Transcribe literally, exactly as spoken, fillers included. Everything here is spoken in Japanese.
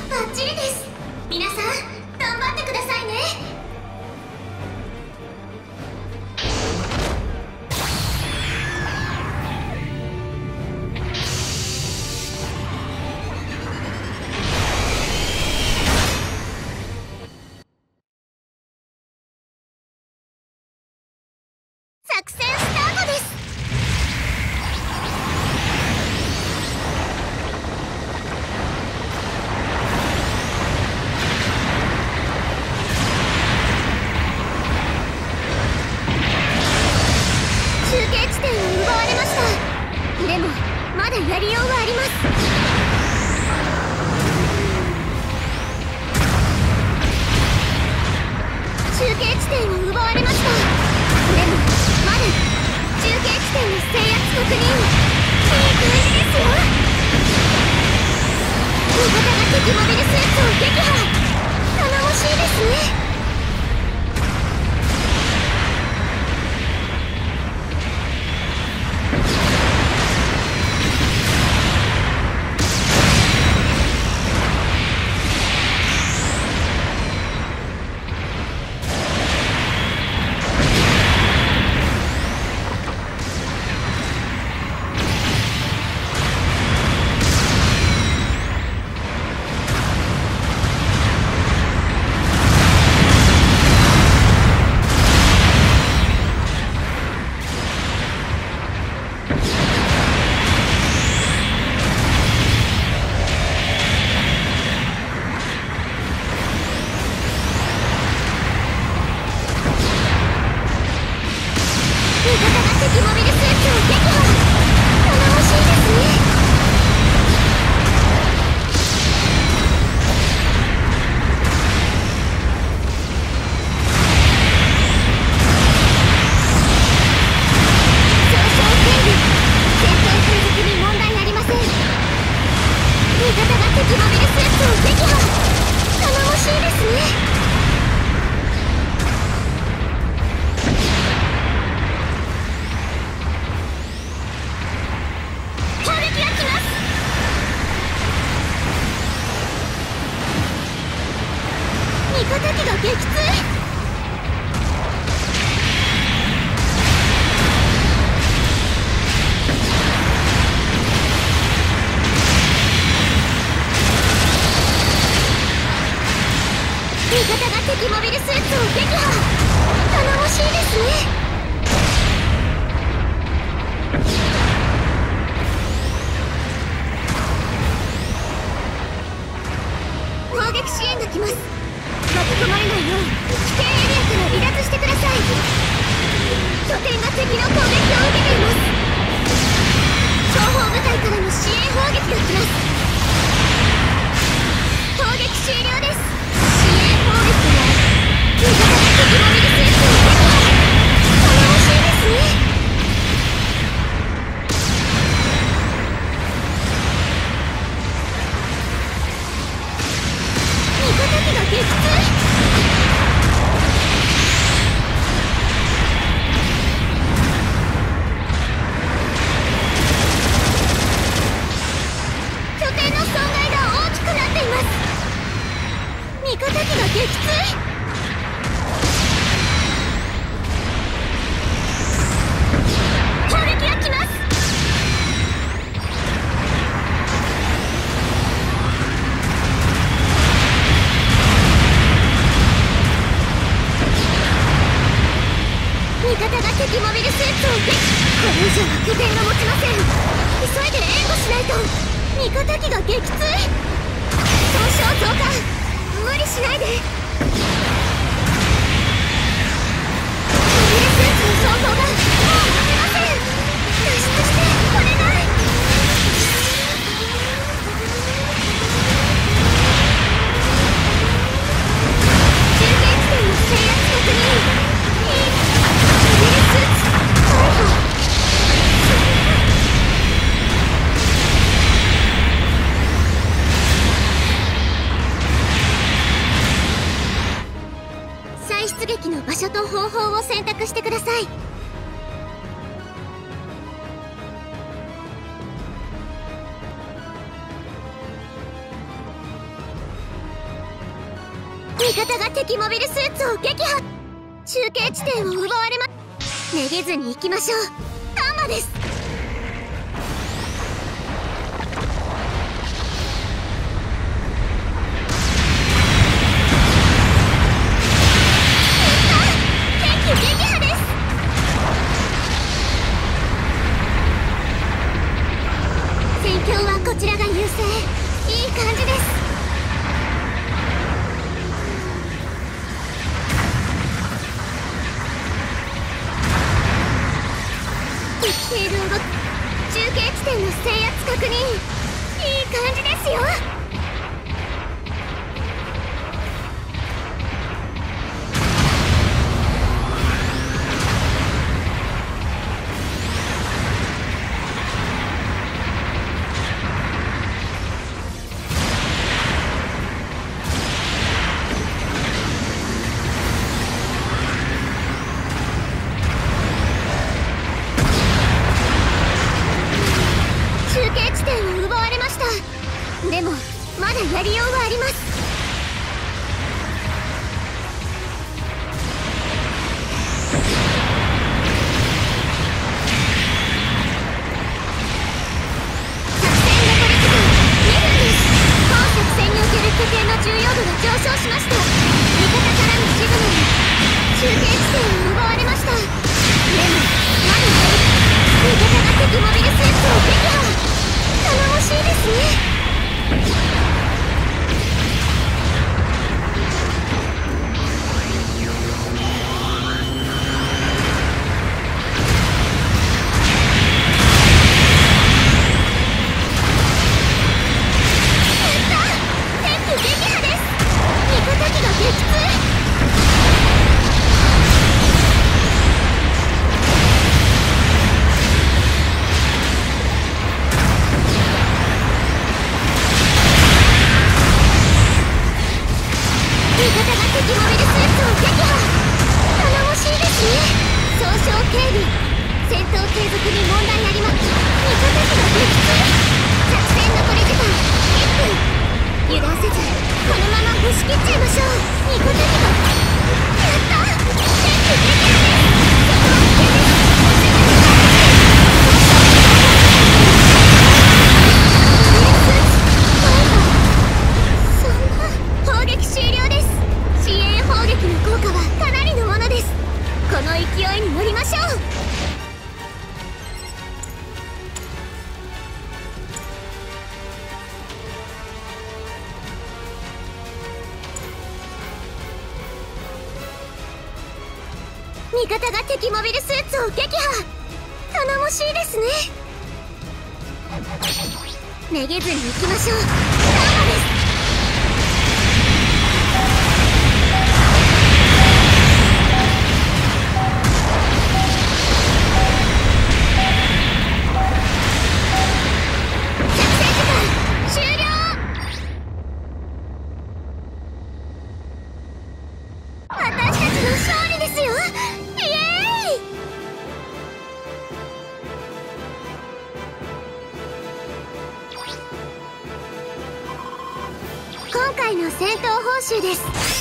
バッチリです。皆さん頑張ってくださいね。作戦スタートです。中継地点を奪われました。でもまだやりようはあります。中継地点を奪われました。でもまだ中継地点の制圧確認。いい感じですよ。味方が敵モビルスーツを撃破。頼もしいですね。 味方が敵モビルスーツを撃破。中継地点を奪われま。めげずに行きましょう。タンマです。敵撃破です。戦況はこちらが優勢。いい感じです。敵兵の動き、中継地点の制圧確認。いい感じですよ。でもまだやりようはあります。作戦残り時間にふんです。本作戦における拠点の重要度が上昇しました。味方からのシグナル、中継地点を奪われました。でもまだやる。味方が敵モビルスーツを撃破。頼もしいですね。味方が敵モビルスーツを撃破。頼もしいですね。めげずに行きましょう。タンマです。今回の戦闘報酬です。